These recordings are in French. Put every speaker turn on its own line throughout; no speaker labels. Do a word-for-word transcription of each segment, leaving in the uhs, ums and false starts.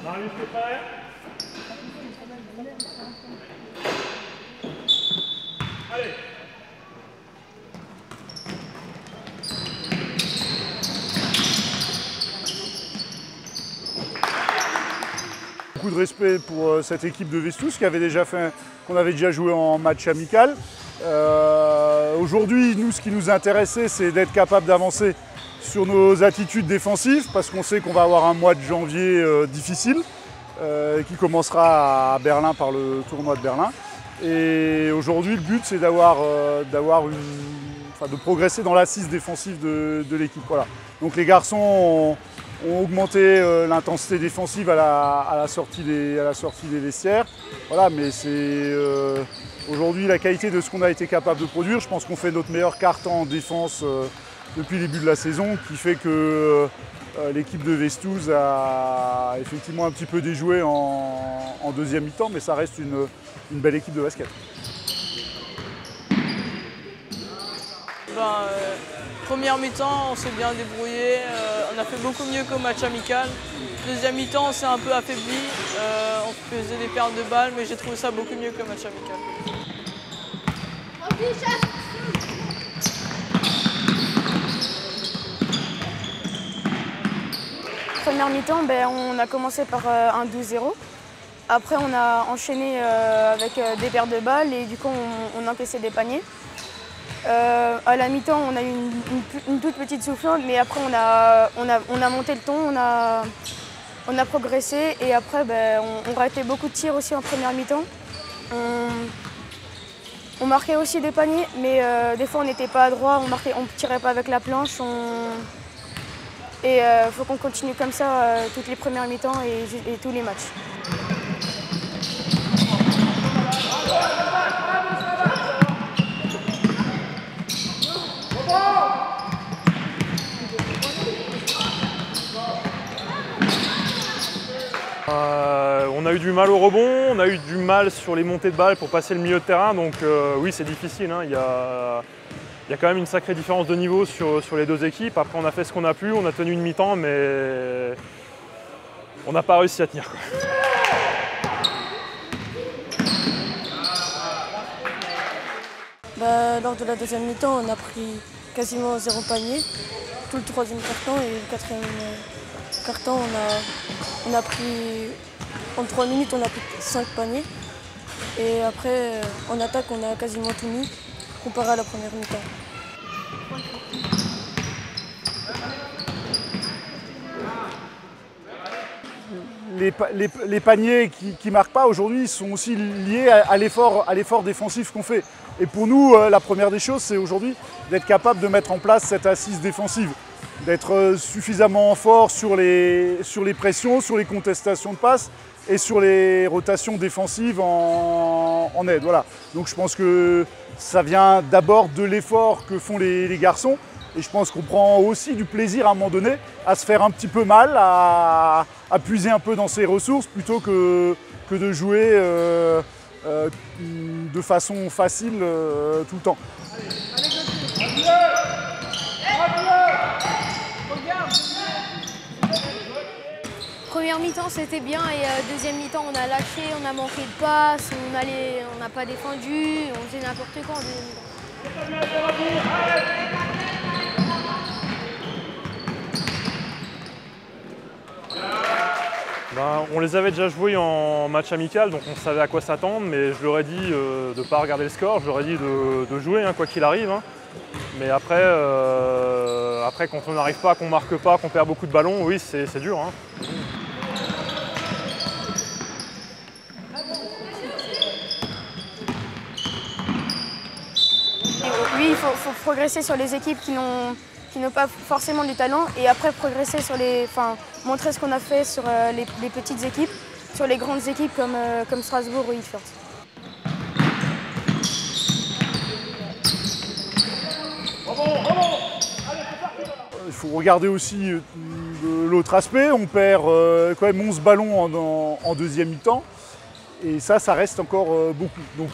Marius, t'es prêt? Allez.
Beaucoup de respect pour cette équipe de Vestous qui avait déjà fait, qu'on avait déjà joué en match amical. Euh, Aujourd'hui, nous, ce qui nous intéressait, c'est d'être capable d'avancer sur nos attitudes défensives parce qu'on sait qu'on va avoir un mois de janvier euh, difficile euh, qui commencera à Berlin par le tournoi de Berlin. Et aujourd'hui, le but, c'est d'avoir, euh, d'avoir une, enfin, de progresser dans l'assise défensive de, de l'équipe. Voilà. Donc les garçons ont, ont augmenté euh, l'intensité défensive à la, à, la sortie des, à la sortie des vestiaires. Voilà, mais c'est euh, aujourd'hui la qualité de ce qu'on a été capable de produire. Je pense qu'on fait notre meilleur quart-temps en défense euh, depuis le début de la saison, qui fait que euh, l'équipe de Vestous a effectivement un petit peu déjoué en, en deuxième mi-temps, mais ça reste une, une belle équipe de basket.
Ben, euh, première mi-temps, on s'est bien débrouillé, euh, on a fait beaucoup mieux qu'au match amical. Deuxième mi-temps, on s'est un peu affaibli, euh, on faisait des pertes de balles, mais j'ai trouvé ça beaucoup mieux que le match amical.
Première mi-temps, ben, on a commencé par euh, un douze zéro. Après, on a enchaîné euh, avec euh, des pertes de balles et du coup, on, on encaissait des paniers. Euh, à la mi-temps, on a eu une, une, une toute petite soufflante, mais après, on a, on a, on a monté le ton, on a, on a progressé et après, ben, on, on ratait beaucoup de tirs aussi en première mi-temps. On, on marquait aussi des paniers, mais euh, des fois, on n'était pas adroit, on marquait, on tirait pas avec la planche. On... Et il euh, faut qu'on continue comme ça euh, toutes les premières mi-temps et, et tous les matchs.
Euh, on a eu du mal au rebond, on a eu du mal sur les montées de balles pour passer le milieu de terrain, donc euh, oui, c'est difficile. Hein. Il y a, il y a quand même une sacrée différence de niveau sur, sur les deux équipes. Après, on a fait ce qu'on a pu, on a tenu une mi-temps, mais on n'a pas réussi à tenir. Quoi.
Bah, lors de la deuxième mi-temps, on a pris quasiment zéro panier, tout le troisième quart-temps et le quatrième quart-temps, on a, on a pris, en trois minutes, on a pris cinq paniers. Et après, en attaque, on a quasiment tout mis, comparé à la première mi-temps.
Les, les, les paniers qui ne marquent pas aujourd'hui sont aussi liés à, à l'effort défensif qu'on fait. Et pour nous, euh, la première des choses, c'est aujourd'hui d'être capable de mettre en place cette assise défensive, d'être euh, suffisamment fort sur les, sur les pressions, sur les contestations de passes et sur les rotations défensives en, en aide. Voilà. Donc je pense que ça vient d'abord de l'effort que font les, les garçons. Et je pense qu'on prend aussi du plaisir à un moment donné à se faire un petit peu mal, à, à puiser un peu dans ses ressources plutôt que, que de jouer euh, euh, de façon facile euh, tout le temps.
Première mi-temps c'était bien et euh, deuxième mi-temps on a lâché, on a manqué de passes, on allait, on n'a pas défendu, on faisait n'importe quoi en deuxième mi-temps.
Ben, on les avait déjà joués en match amical, donc on savait à quoi s'attendre, mais je leur ai dit euh, de ne pas regarder le score, je leur ai dit de, de jouer, hein, quoi qu'il arrive. Hein. Mais après, euh, après, quand on n'arrive pas, qu'on ne marque pas, qu'on perd beaucoup de ballons, oui, c'est dur. Hein.
Oui, il faut, faut progresser sur les équipes qui n'ont qui n'ont pas forcément du talent et après progresser sur les, enfin, montrer ce qu'on a fait sur euh, les, les petites équipes, sur les grandes équipes comme, euh, comme Strasbourg ou Ilfurt.
Il faut regarder aussi euh, l'autre aspect. On perd euh, quand même onze ballons en, en, en deuxième mi-temps. Et ça, ça reste encore euh, beaucoup. Donc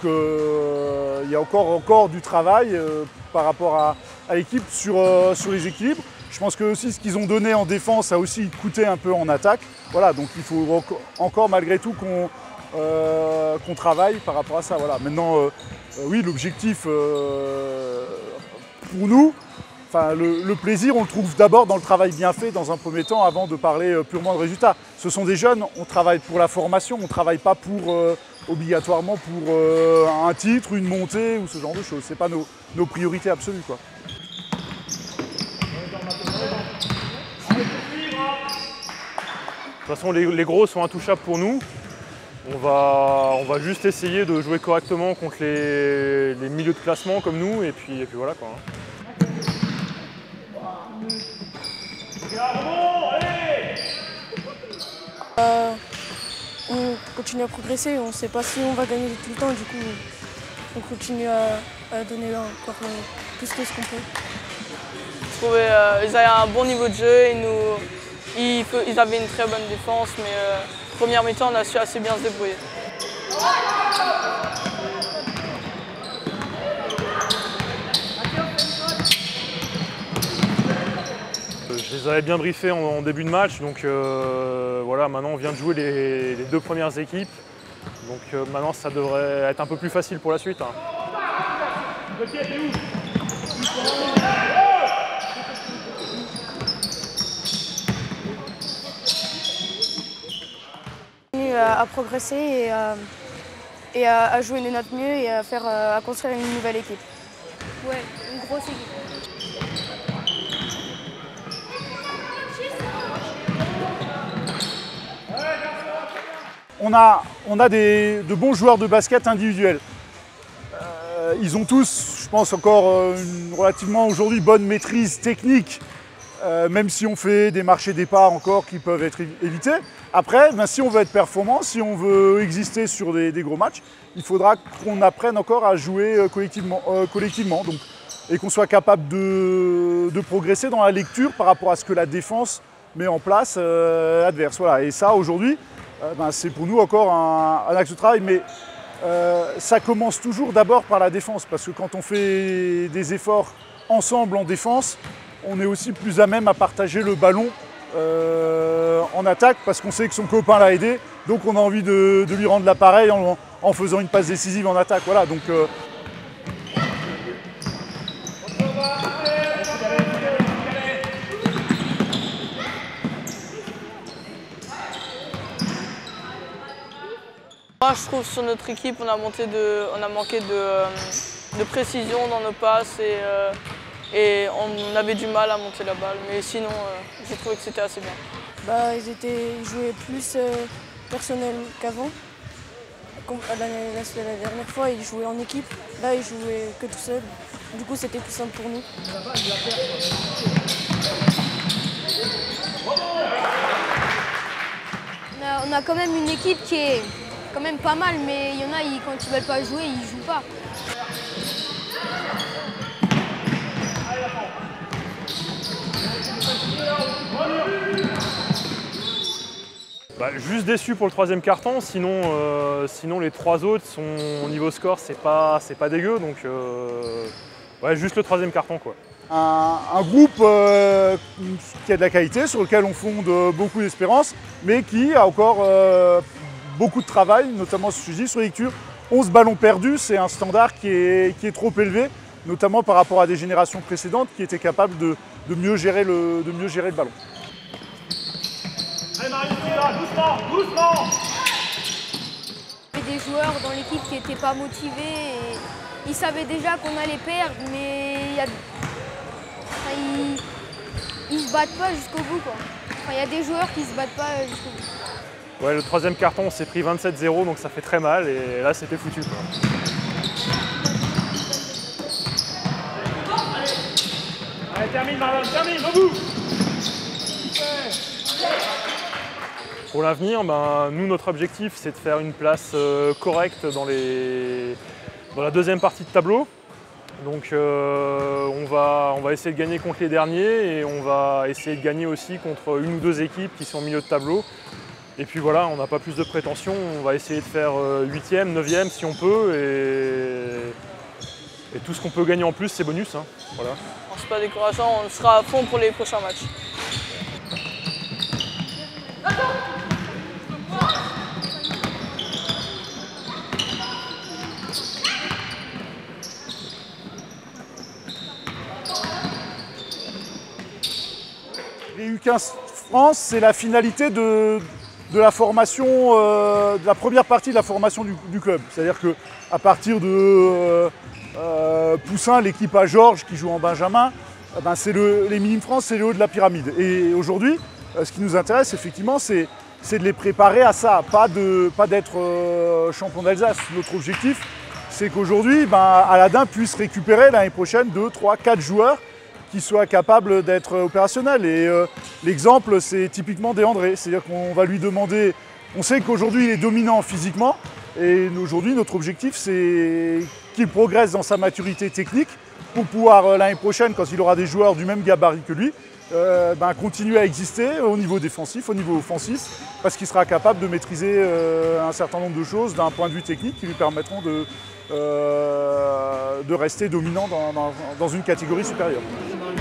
euh, il y a encore, encore du travail euh, par rapport à, à l'équipe sur, euh, sur les équilibres. Je pense que aussi ce qu'ils ont donné en défense a aussi coûté un peu en attaque. Voilà, donc il faut encore malgré tout qu'on euh, qu'on travaille par rapport à ça. Voilà. Maintenant, euh, euh, oui, l'objectif euh, pour nous, enfin, le, le plaisir, on le trouve d'abord dans le travail bien fait dans un premier temps avant de parler euh, purement de résultats. Ce sont des jeunes, on travaille pour la formation, on ne travaille pas pour, euh, obligatoirement pour euh, un titre, une montée ou ce genre de choses. Ce n'est pas nos, nos priorités absolues, quoi.
De toute façon, les, les gros sont intouchables pour nous. On va, on va juste essayer de jouer correctement contre les, les milieux de classement comme nous, et puis, et puis voilà quoi.
Euh, on continue à progresser, on ne sait pas si on va gagner tout le temps, du coup on continue à, à donner encore plus que ce qu'on peut.
Je trouvais qu'ils euh, avaient un bon niveau de jeu, et nous, ils, ils avaient une très bonne défense, mais euh, première mi-temps on a su assez bien se débrouiller.
Je les avais bien briefés en, en début de match, donc euh, voilà, maintenant on vient de jouer les, les deux premières équipes, donc euh, maintenant ça devrait être un peu plus facile pour la suite. Hein.
À, à progresser et, à, et à, à jouer de notre mieux et à, faire, à construire une nouvelle équipe.
Ouais, une grosse équipe.
On a, on a des, de bons joueurs de basket individuels. Euh, ils ont tous, je pense, encore une relativement aujourd'hui bonne maîtrise technique, euh, même si on fait des marchés départ encore qui peuvent être évités. Après, ben, si on veut être performant, si on veut exister sur des, des gros matchs, il faudra qu'on apprenne encore à jouer collectivement, euh, collectivement donc, et qu'on soit capable de, de progresser dans la lecture par rapport à ce que la défense met en place euh, adverse. Voilà. Et ça, aujourd'hui, euh, ben, c'est pour nous encore un, un axe de travail, mais euh, ça commence toujours d'abord par la défense, parce que quand on fait des efforts ensemble en défense, on est aussi plus à même à partager le ballon euh, en attaque, parce qu'on sait que son copain l'a aidé, donc on a envie de, de lui rendre l'appareil en, en faisant une passe décisive en attaque. Voilà, donc, euh,
Moi, je trouve sur notre équipe, on a, monté de, on a manqué de, de précision dans nos passes et, euh, et on avait du mal à monter la balle. Mais sinon, euh, j'ai trouvé que c'était assez bien.
Bah, ils, étaient, ils jouaient plus euh, personnel qu'avant. La, la, la dernière fois, ils jouaient en équipe. Là, ils jouaient que tout seuls. Du coup, c'était plus simple pour nous.
On a, on a quand même une équipe qui est quand même pas mal, mais il y en a, ils, quand ils veulent pas jouer, ils jouent pas.
Bah, juste déçu pour le troisième carton, sinon, euh, sinon les trois autres sont au niveau score, c'est pas, c'est pas dégueu, donc euh, ouais, juste le troisième carton quoi.
Un, un groupe euh, qui a de la qualité, sur lequel on fonde beaucoup d'espérance, mais qui a encore euh, beaucoup de travail, notamment ce que je dis sur les lectures. onze ballons perdus, c'est un standard qui est, qui est trop élevé, notamment par rapport à des générations précédentes qui étaient capables de, de, mieux, gérer le, de mieux gérer le ballon.
Allez Marius, là, doucement, doucement.
Il y avait des joueurs dans l'équipe qui n'étaient pas motivés et ils savaient déjà qu'on allait perdre, mais il y a... enfin, ils... ils se battent pas jusqu'au bout quoi. Enfin, il y a des joueurs qui se battent pas jusqu'au bout.
Ouais, le troisième carton, on s'est pris vingt-sept zéro, donc ça fait très mal, et là, c'était foutu, quoi. Allez, termine, Marlon, termine, au bout. Pour l'avenir, ben, nous, notre objectif, c'est de faire une place euh, correcte dans, les... dans la deuxième partie de tableau. Donc, euh, on, va, on va essayer de gagner contre les derniers, et on va essayer de gagner aussi contre une ou deux équipes qui sont au milieu de tableau. Et puis voilà, on n'a pas plus de prétention, on va essayer de faire huitième, neuvième si on peut, et, et tout ce qu'on peut gagner en plus, c'est bonus. Hein. Voilà.
C'est pas décourageant, on sera à fond pour les prochains matchs.
Les U quinze France, c'est la finalité de, de la formation, euh, de la première partie de la formation du, du club. C'est-à-dire qu'à partir de euh, euh, Poussin, l'équipe à Georges qui joue en Benjamin, eh ben c'est le, les Minimes France, c'est le haut de la pyramide. Et aujourd'hui, euh, ce qui nous intéresse effectivement, c'est de les préparer à ça, pas de, pas d'être euh, champion d'Alsace. Notre objectif, c'est qu'aujourd'hui, ben, Aladin puisse récupérer l'année prochaine deux, trois, quatre joueurs qui soient capables d'être opérationnels. Et euh, l'exemple, c'est typiquement Déandré. C'est-à-dire qu'on va lui demander, on sait qu'aujourd'hui il est dominant physiquement, et aujourd'hui notre objectif c'est qu'il progresse dans sa maturité technique pour pouvoir euh, l'année prochaine, quand il aura des joueurs du même gabarit que lui, euh, ben, continuer à exister au niveau défensif, au niveau offensif, parce qu'il sera capable de maîtriser euh, un certain nombre de choses d'un point de vue technique qui lui permettront de, euh, de rester dominant dans, dans, dans une catégorie supérieure.